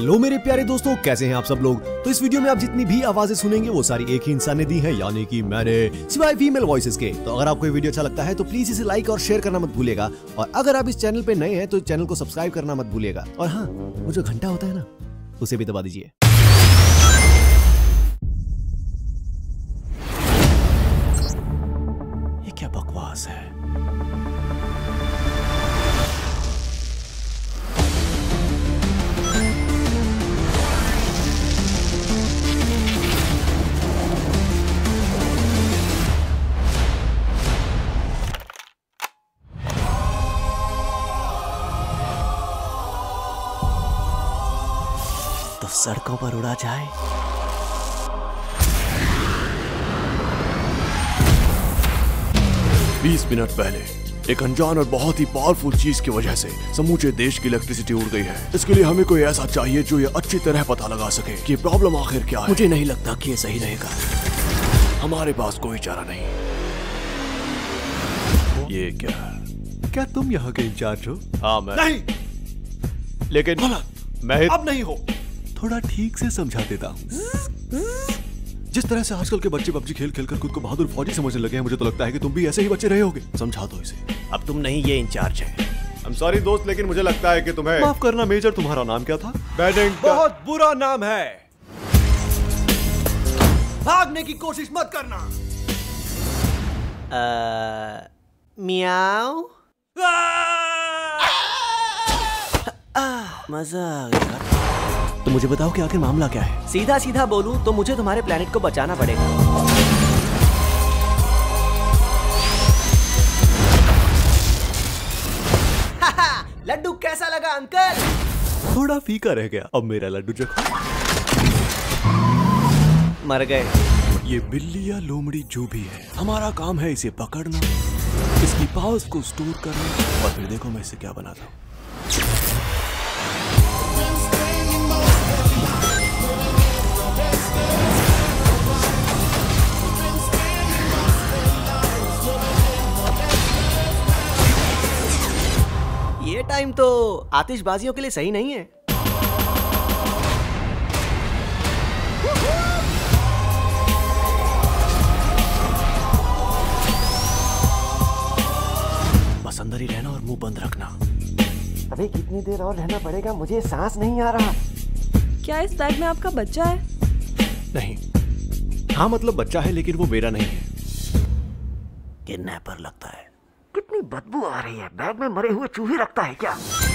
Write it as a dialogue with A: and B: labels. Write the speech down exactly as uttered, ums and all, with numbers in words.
A: Hello मेरे प्यारे दोस्तों, कैसे हैं आप सब लोग। तो इस वीडियो में आप जितनी भी आवाजें सुनेंगे वो सारी एक ही इंसान ने दी है, यानी कि मैंने, सिवाय फीमेल वॉइसेस के। तो अगर आपको ये वीडियो अच्छा लगता है तो प्लीज इसे लाइक और शेयर करना मत भूलिएगा, और अगर आप इस चैनल पे नए हैं तो चैनल को सब्सक्राइब करना मत भूलिएगा, और हाँ, वो जो घंटा होता है ना, उसे भी दबा दीजिए। ये क्या बकवास है। तो सड़कों पर उड़ा जाए।
B: बीस मिनट पहले एक अनजान और बहुत ही पावरफुल चीज की वजह से समूचे देश की इलेक्ट्रिसिटी उड़ गई है। इसके लिए हमें कोई ऐसा चाहिए जो ये अच्छी तरह पता लगा सके कि प्रॉब्लम आखिर क्या है।
A: मुझे नहीं लगता कि ये सही रहेगा।
B: हमारे पास कोई चारा नहीं। ये क्या?
A: क्या तुम यहाँ के इंचार्ज हो?
B: हाँ मैं।
A: नहीं,
B: लेकिन मैं
A: अब नहीं हो। थोड़ा ठीक से समझा देता हूँ। जिस तरह से आजकल के बच्चे पबजी खेल खेल कर खुद को बहादुर फौजी समझने लगे हैं, मुझे तो लगता है कि तुम भी ऐसे ही बच्चे रहे होगे। समझा दो इसे।
B: अब तुम नहीं, ये इंचार्ज है।
A: I'm sorry दोस्त, लेकिन मुझे लगता है कि तुम्हें माफ करना मेजर। तुम्हारा नाम क्या था?
B: बैडिंग।
A: बहुत बुरा नाम है। भागने की कोशिश मत करना।
C: मियाओ। मजा आ गया।
A: तो मुझे बताओ कि आखिर मामला क्या है।
C: सीधा सीधा बोलूं तो मुझे तुम्हारे प्लेनेट को बचाना पड़ेगा। लड्डू कैसा लगा अंकल?
A: थोड़ा फीका रह गया। अब मेरा लड्डू चखो।
C: मर गए।
A: ये बिल्ली या लोमड़ी जो भी है, हमारा काम है इसे पकड़ना, इसकी पावर्स को स्टोर करना, और फिर देखो मैं इसे क्या बनाता हूँ।
C: ये टाइम तो आतिशबाजियों के लिए सही नहीं है।
A: बस अंदर ही रहना और मुंह बंद रखना।
C: अबे कितनी देर और रहना पड़ेगा? मुझे सांस नहीं आ रहा।
D: क्या इस बैग में आपका बच्चा है?
A: नहीं, हाँ मतलब बच्चा है, लेकिन वो मेरा नहीं है।
C: किडनैपर लगता है। कितनी बदबू आ रही है। बैग में मरे हुए चूहे रखता है क्या?